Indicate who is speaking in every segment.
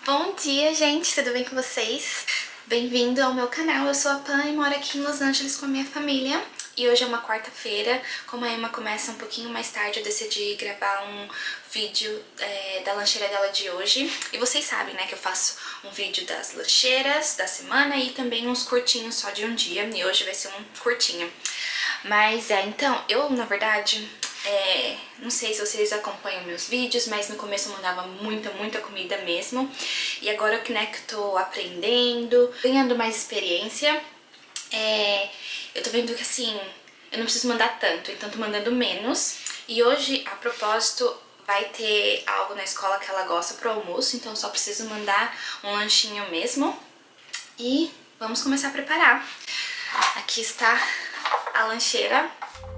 Speaker 1: Bom dia, gente! Tudo bem com vocês? Bem-vindo ao meu canal. Eu sou a Pan e moro aqui em Los Angeles com a minha família. E hoje é uma quarta-feira. Como a Emma começa um pouquinho mais tarde, eu decidi gravar um vídeo da lancheira dela de hoje. E vocês sabem, né, que eu faço um vídeo das lancheiras da semana e também uns curtinhos só de um dia. E hoje vai ser um curtinho. Mas então, eu na verdade... não sei se vocês acompanham meus vídeos, mas no começo eu mandava muita comida mesmo. E agora que, né, que eu tô aprendendo, ganhando mais experiência, eu tô vendo que assim, eu não preciso mandar tanto, então tô mandando menos. E hoje, a propósito, vai ter algo na escola que ela gosta pro almoço, então eu só preciso mandar um lanchinho mesmo. E vamos começar a preparar. Aqui está a lancheira.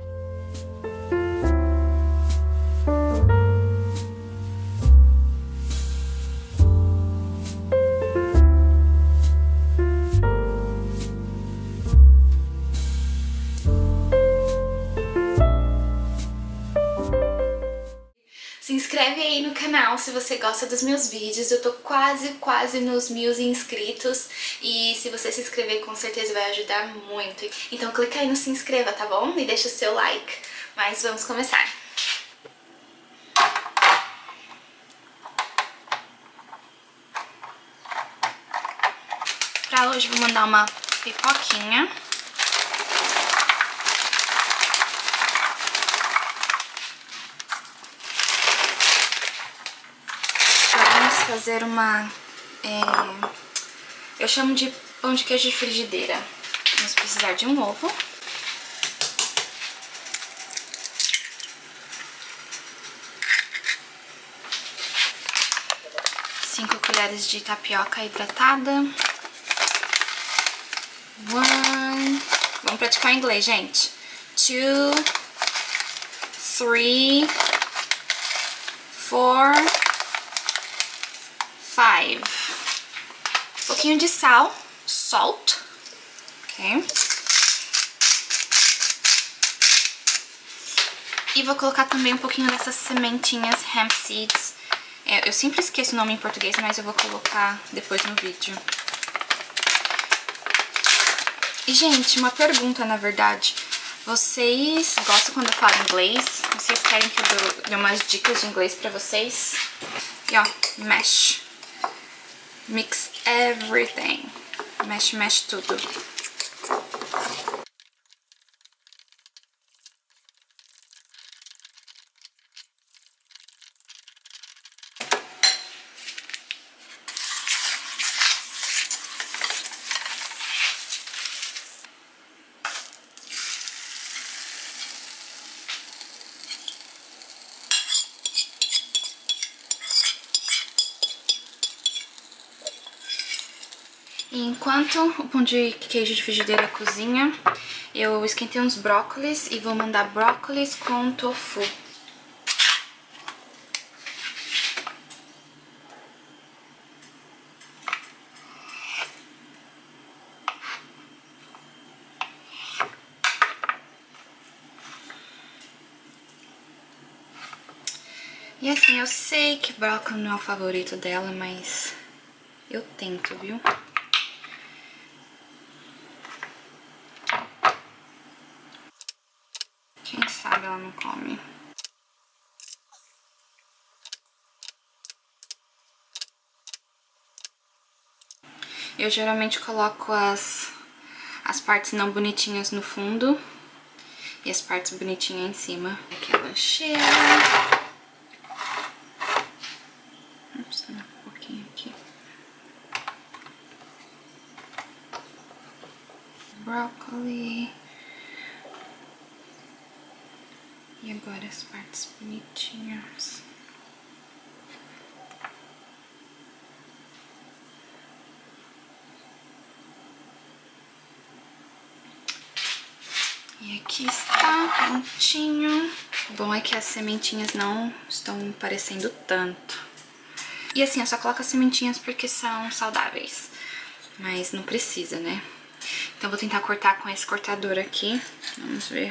Speaker 1: Se inscreve aí no canal se você gosta dos meus vídeos, eu tô quase nos 1000 inscritos e se você se inscrever com certeza vai ajudar muito. Então clica aí no se inscreva, tá bom? E deixa o seu like. Mas vamos começar. Pra hoje vou mandar uma pipoquinha. Fazer uma... eu chamo de pão de queijo de frigideira. Vamos precisar de um ovo. Cinco colheres de tapioca hidratada. Vamos praticar em inglês, gente. 2, 3, 4... 5. Um pouquinho de sal, salt, ok? E vou colocar também um pouquinho dessas sementinhas hemp seeds. Eu sempre esqueço o nome em português, mas eu vou colocar depois no vídeo. E, gente, uma pergunta, na verdade. Vocês gostam quando eu falo inglês? Vocês querem que eu dê umas dicas de inglês pra vocês? E, ó, mesh. Mix everything. Mexe tudo. E enquanto o pão de queijo de frigideira cozinha, eu esquentei uns brócolis e vou mandar brócolis com tofu. E assim, eu sei que brócolis não é o favorito dela, mas eu tento, viu? Quem sabe ela não come. Eu geralmente coloco as partes não bonitinhas no fundo e as partes bonitinhas em cima. Aqui a lancheira. Vamos um pouquinho aqui. Brócolis. E agora as partes bonitinhas. E aqui está, prontinho. O bom é que as sementinhas não estão parecendo tanto. E assim, eu só coloco as sementinhas porque são saudáveis. Mas não precisa, né? Então vou tentar cortar com esse cortador aqui. Vamos ver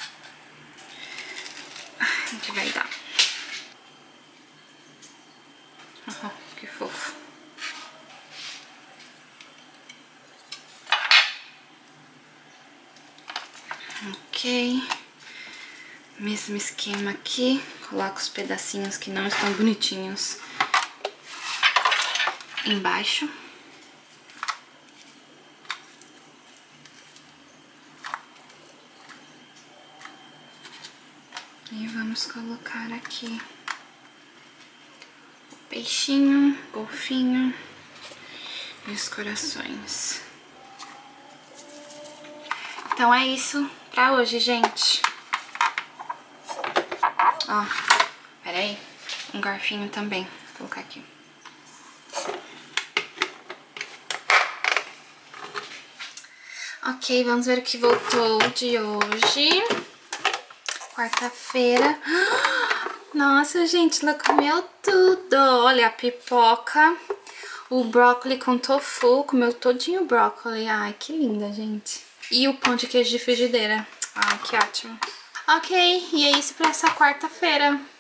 Speaker 1: o que vai dar. Oh, que fofo. Ok. Mesmo esquema aqui. Coloco os pedacinhos que não estão bonitinhos embaixo. E vamos colocar aqui o peixinho, golfinho e os corações. Então é isso pra hoje, gente. Ó, peraí, um garfinho também, vou colocar aqui. Ok, vamos ver o que voltou de hoje. Quarta-feira. Nossa, gente, ela comeu tudo. Olha, a pipoca, o brócolis com tofu, comeu todinho o brócolis. Ai, que linda, gente. E o pão de queijo de frigideira. Ai, que ótimo. Ok, e é isso pra essa quarta-feira.